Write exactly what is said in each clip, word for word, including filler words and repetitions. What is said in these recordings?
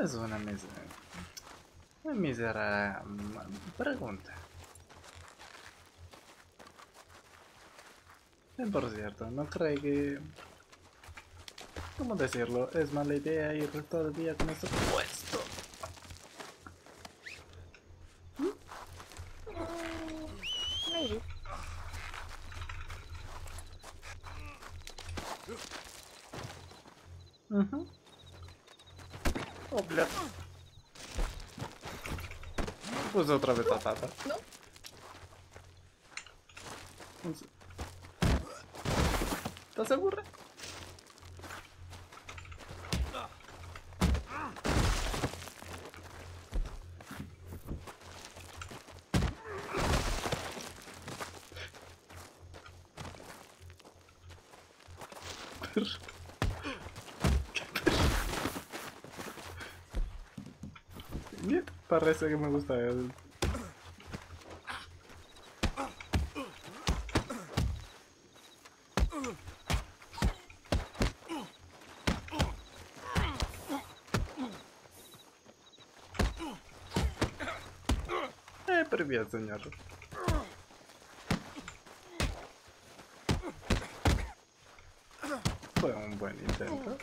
Es una mísera, una mísera pregunta. Eh, Por cierto, ¿no cree que, cómo decirlo, es mala idea ir todo el día con este puesto? Maybe. Ujú. Oh, bля. Pues otra vez la tata. No. ¿Estás segura? Bien, parece que me gusta el... Eh, pero bien, señor. Fue un buen intento.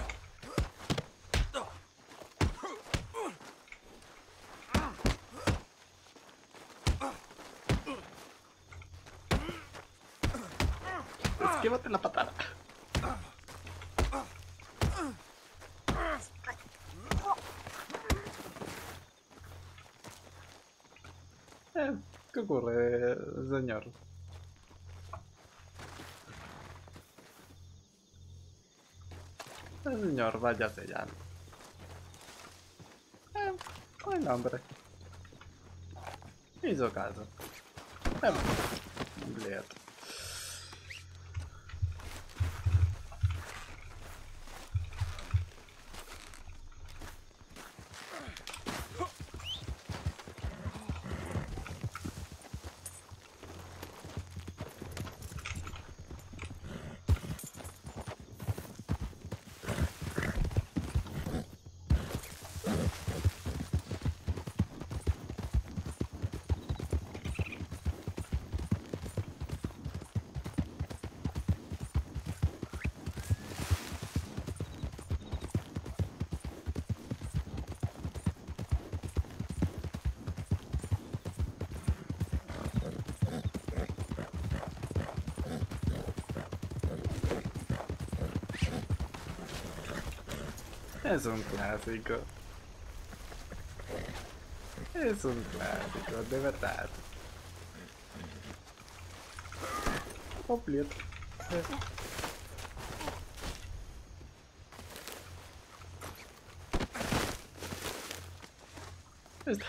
Esquívate la patada. Eh, ¿qué ocurre, señor? El señor, váyase ya. Eh, buen hombre. Hizo caso. Eh, Bliet. Es un clásico. Es un clásico, de verdad. Oh, Bliet. Eh. Está...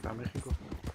ir a México.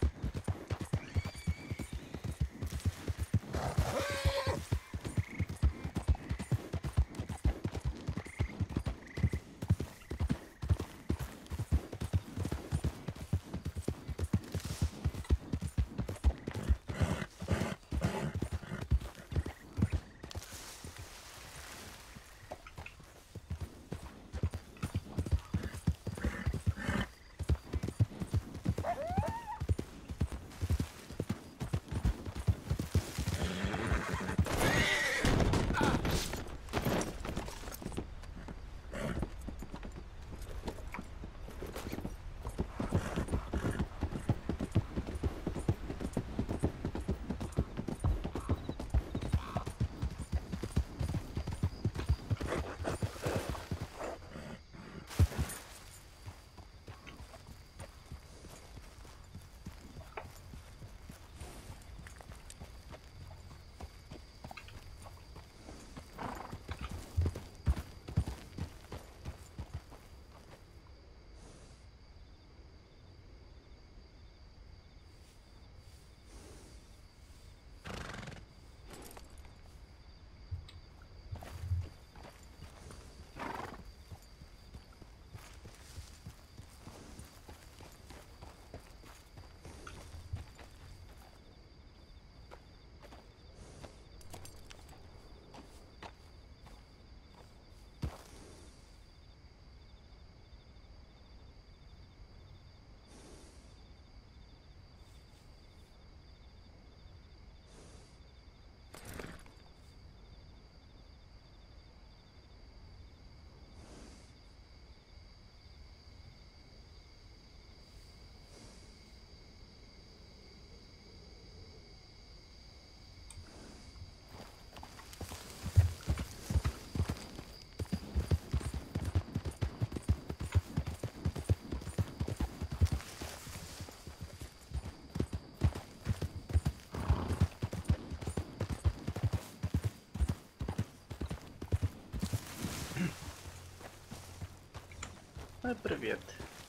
Ay, привет.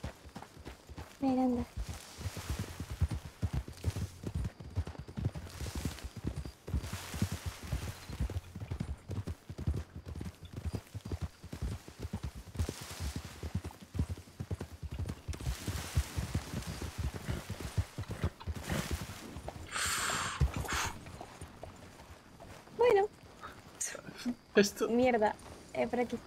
Miranda. Bueno, Esto... mierda. Eh, por aquí.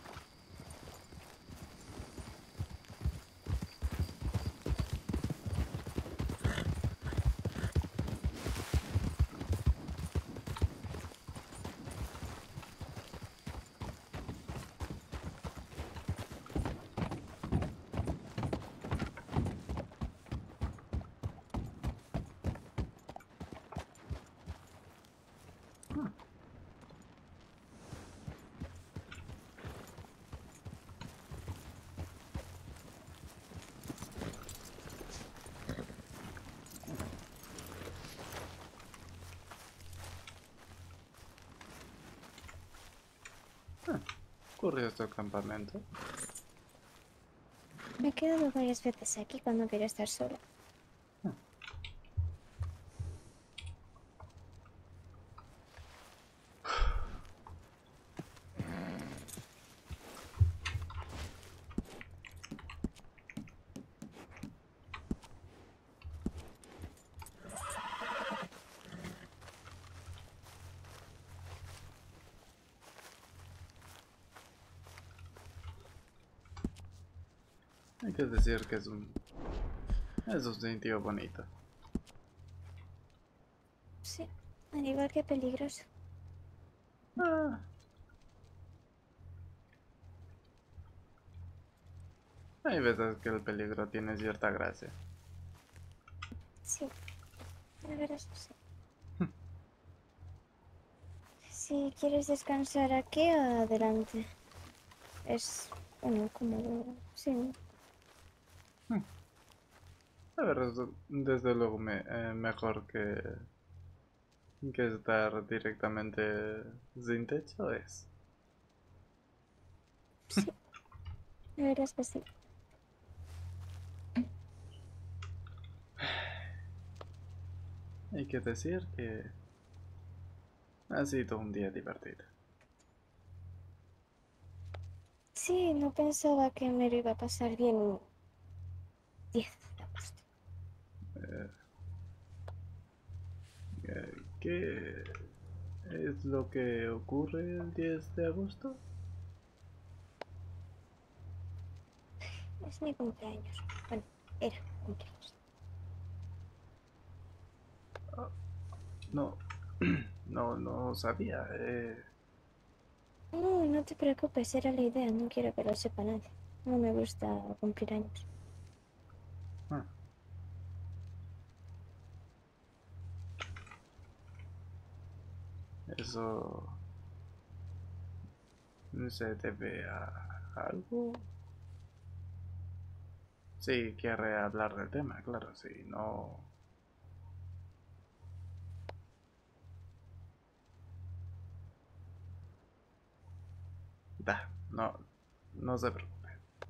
Ah, curioso el campamento. Me he quedado varias veces aquí cuando quiero estar sola. Hay que decir que es un... es un sitio bonito. Sí, al igual que peligroso. Ah, hay veces que el peligro tiene cierta gracia. Sí, la verdad es que sí. Si quieres descansar aquí, adelante. Es, bueno, como... Sí, Hmm. A ver, eso, desde luego me, eh, mejor que, que estar directamente sin techo es. sí, la verdad es que sí. Hay que decir que ha sido un día divertido. Sí, no pensaba que me lo iba a pasar bien un diez de agosto. Eh, eh, ¿Qué es lo que ocurre el diez de agosto? Es mi cumpleaños. Bueno, era cumpleaños. Ah, no, no, no sabía. Eh, No, no te preocupes, era la idea, no quiero que lo sepa nadie. No me gusta cumplir años. ah, eso se debe a algo. Sí, quiere hablar del tema, claro, sí, no. Da, no, no se preocupe.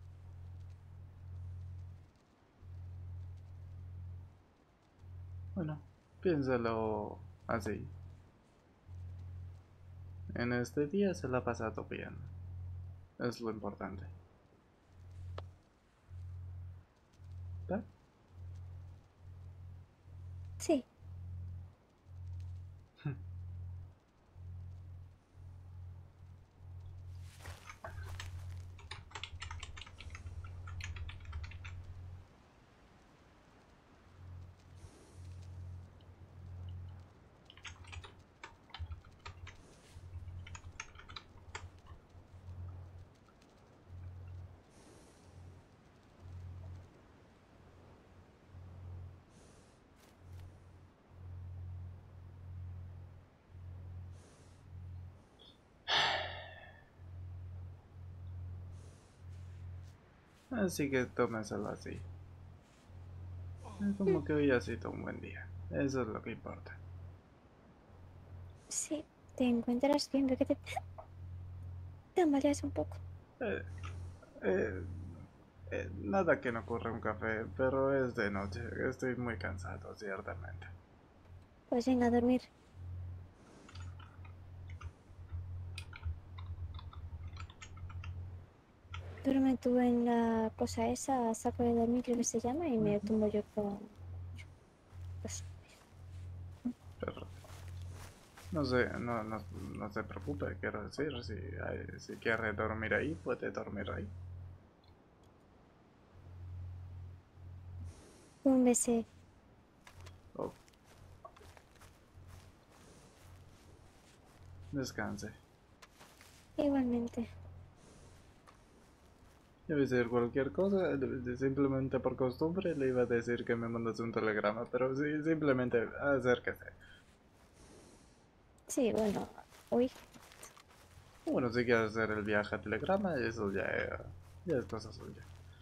Bueno, piénsalo así. En este día se la ha pasado bien. Es lo importante. ¿Da? Sí, Así que tómeselo así. Es como que hoy ha sido un buen día. Eso es lo que importa. sí. ¿Te encuentras bien? Veo que te tambaleas un poco. Eh, eh, eh, Nada que no ocurra un café, pero es de noche. Estoy muy cansado, ciertamente. Pues venga a dormir. Duerme tú en la cosa esa, saco de dormir creo que se llama, y me Ujú. tumbo yo con los... Pero no sé, no, no, no se preocupe, quiero decir, si, hay- si quiere dormir ahí, puede dormir ahí. Un beso. O descanse. Igualmente. Debe ser cualquier cosa, debe ser simplemente por costumbre le iba a decir que me mandas un telegrama, pero sí, simplemente acérquese. Sí, bueno, uy. Bueno, si quiere hacer el viaje a telegrama, eso ya, eh, ya es cosa suya.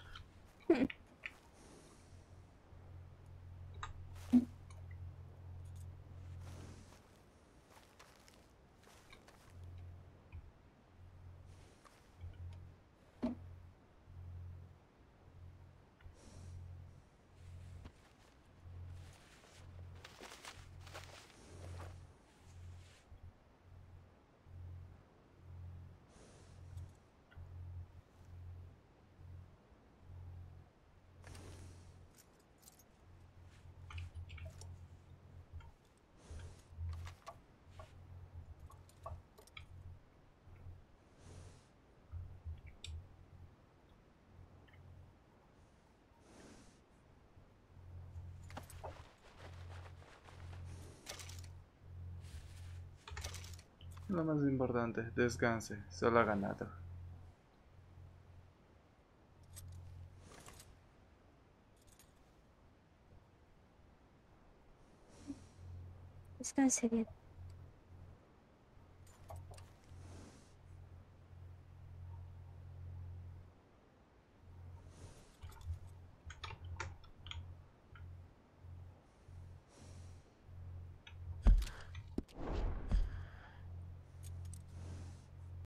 Lo más importante, descanse, solo ha ganado. Descanse bien.